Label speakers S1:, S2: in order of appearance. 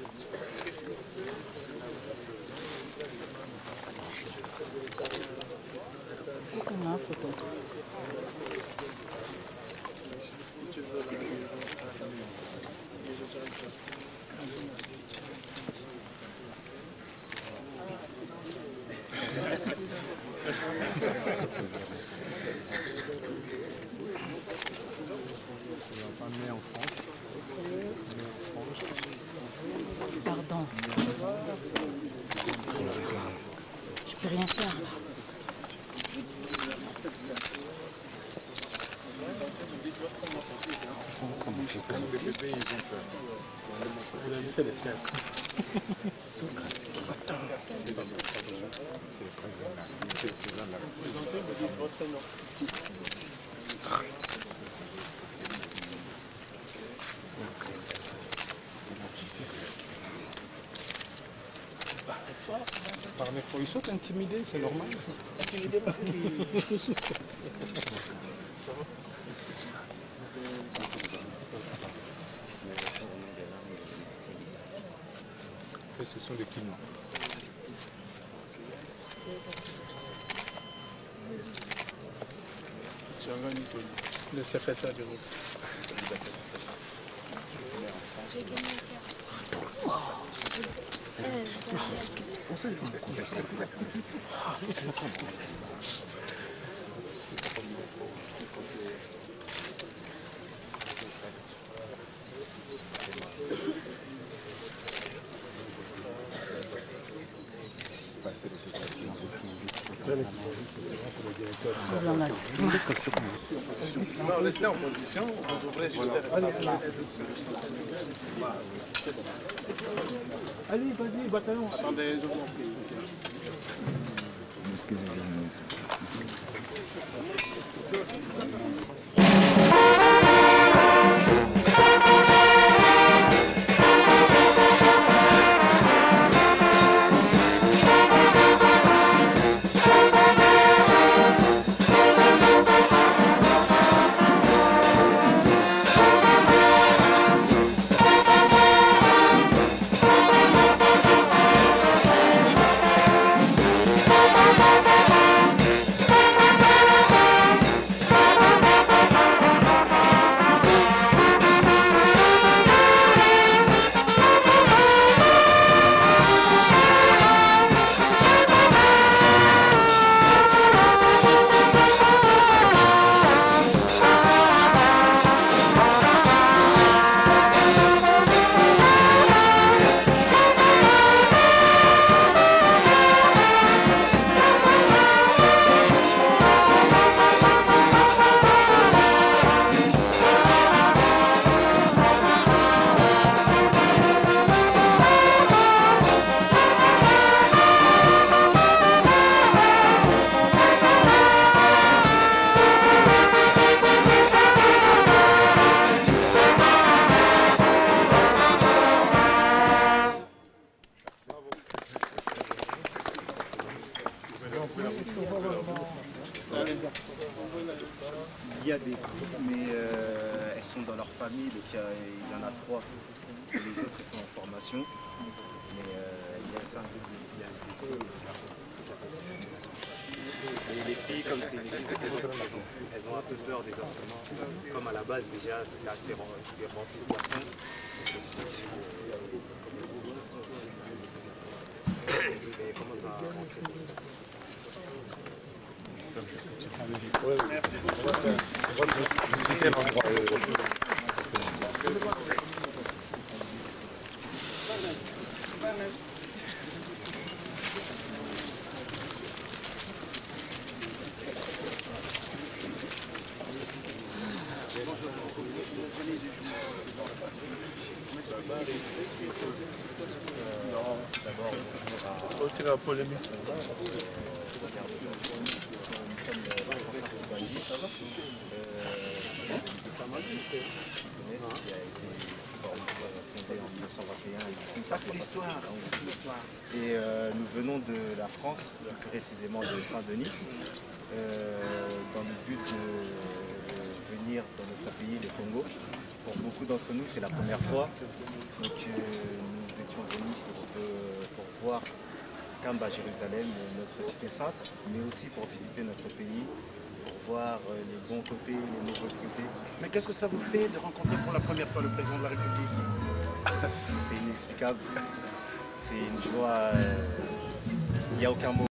S1: Comment photo? Pardon. Je peux rien faire.
S2: Il a laissé les cercles. Les anciens me disent votre nom. Ils sont intimidés, c'est normal. Intimidés par qui? Ce sont des clients. Le secrétaire du groupe. Non, restez en position, vous ouvrez juste derrière. Allez, vas-y, bataillon. Attendez, je vous en prie.
S3: Excusez-moi.
S4: Il y a des groupes, mais elles sont dans leur famille, donc il y en a 3. Et les autres, ils sont en formation. Mais il y a un groupe de et les filles, comme c'est une église, elles ont un peu peur des instruments. Comme à la base, déjà, c'était assez rempli de garçons. Elles commencent à rentrer. Merci beaucoup.
S2: C'est quel endroit C'est la polémique.
S4: Ça c'est l'histoire. Et nous venons de la France, plus précisément de Saint-Denis, dans le but de venir dans notre pays, le Congo. Pour beaucoup d'entre nous, c'est la première fois. Donc nous étions venus pour voir Kamba, Jérusalem, notre cité sainte, mais aussi pour visiter notre pays, pour voir les bons côtés, les mauvais côtés.
S3: Mais qu'est-ce que ça vous fait de rencontrer pour la première fois le président de la République?
S4: C'est inexplicable. C'est une joie, il n'y a aucun mot.